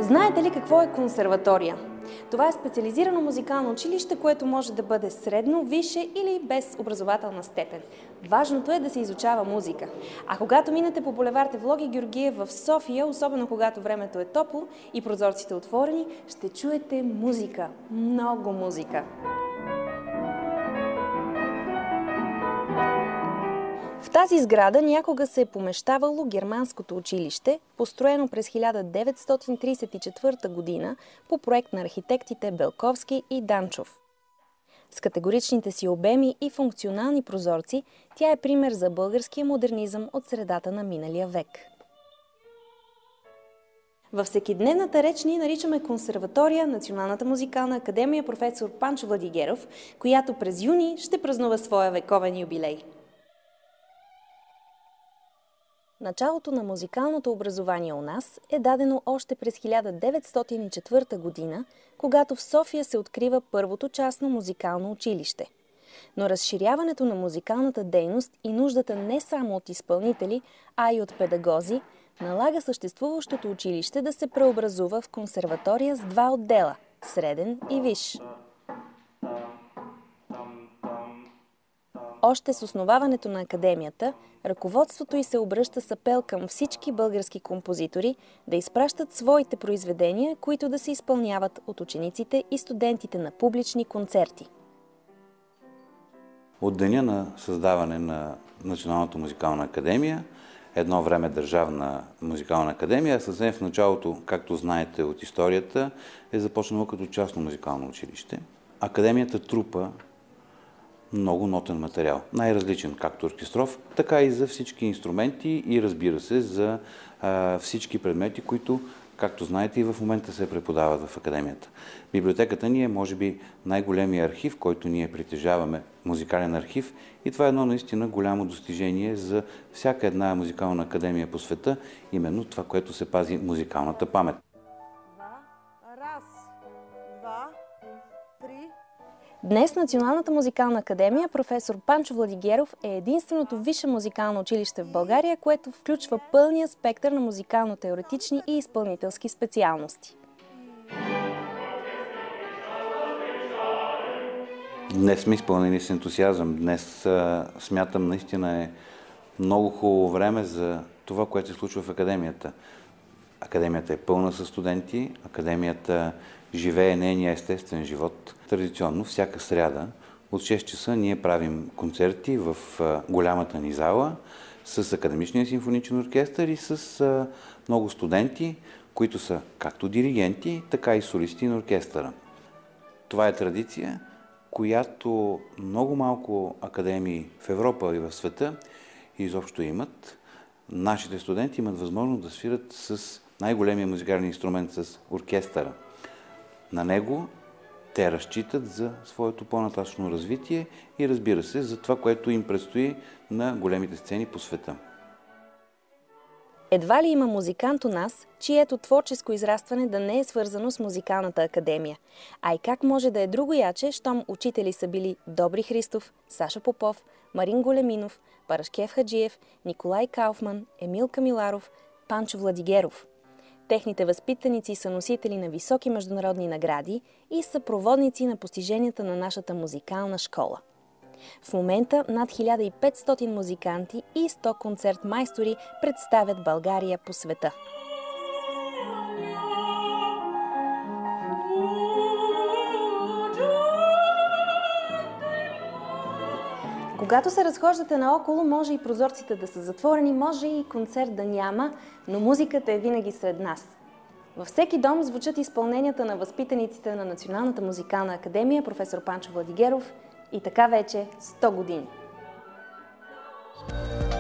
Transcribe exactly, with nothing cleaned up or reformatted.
Знаете ли какво е консерватория? Това е специализирано музикално училище, което може да бъде средно, висше или без образователна степен. Важното е да се изучава музика. А когато минете по булевард Евлоги Георгиев в София, особено когато времето е топло и прозорците отворени, ще чуете музика. Много музика. В тази сграда някога се е помещавало германското училище, построено през хиляда деветстотин тридесет и четвърта година по проект на архитектите Белковски и Данчов. С категоричните си обеми и функционални прозорци, тя е пример за българския модернизъм от средата на миналия век. Във всекидневната реч ние наричаме консерватория Националната музикална академия професор Панчо Владигеров, която през юни ще празнува своя вековен юбилей. Началото на музикалното образование у нас е дадено още през хиляда деветстотин и четвърта година, когато в София се открива първото частно музикално училище. Но разширяването на музикалната дейност и нуждата не само от изпълнители, а и от педагози, налага съществуващото училище да се преобразува в консерватория с два отдела – среден и висш. Още с основаването на академията, ръководството й се обръща с апел към всички български композитори да изпращат своите произведения, които да се изпълняват от учениците и студентите на публични концерти. От деня на създаване на Националната музикална академия, едно време Държавна музикална академия, съвсем в началото, както знаете от историята, е започнало като частно музикално училище. Академията трупа много нотен материал, най-различен, както оркестров, така и за всички инструменти и, разбира се, за а, всички предмети, които, както знаете, и в момента се преподават в академията. Библиотеката ни е, може би, най-големия архив, който ние притежаваме, музикален архив, и това е едно наистина голямо достижение за всяка една музикална академия по света, именно това, което се пази музикалната памет. Раз, два, три. Днес Националната музикална академия професор Панчо Владигеров е единственото висше музикално училище в България, което включва пълния спектър на музикално-теоретични и изпълнителски специалности. Днес сме изпълнени с ентусиазъм. Днес а, смятам наистина е много хубаво време за това, което се случва в академията. Академията е пълна със студенти, академията живее нейния естествен живот. Традиционно, всяка сряда от шест часа ние правим концерти в голямата ни зала с Академичния симфоничен оркестър и с много студенти, които са както диригенти, така и солисти на оркестъра. Това е традиция, която много малко академии в Европа и в света изобщо имат. Нашите студенти имат възможност да свират с най-големия музикален инструмент, с оркестъра. На него те разчитат за своето по-нататъчно развитие и, разбира се, за това, което им предстои на големите сцени по света. Едва ли има музикант у нас, чието творческо израстване да не е свързано с музикалната академия. А и как може да е другояче, щом учители са били Добри Христов, Саша Попов, Марин Големинов, Парашкев Хаджиев, Николай Кауфман, Емил Камиларов, Панчо Владигеров. Техните възпитаници са носители на високи международни награди и са проводници на постиженията на нашата музикална школа. В момента над хиляда и петстотин музиканти и сто концертмайстори представят България по света. Когато се разхождате наоколо, може и прозорците да са затворени, може и концерт да няма, но музиката е винаги сред нас. Във всеки дом звучат изпълненията на възпитаниците на Националната музикална академия професор Панчо Владигеров и така вече сто години.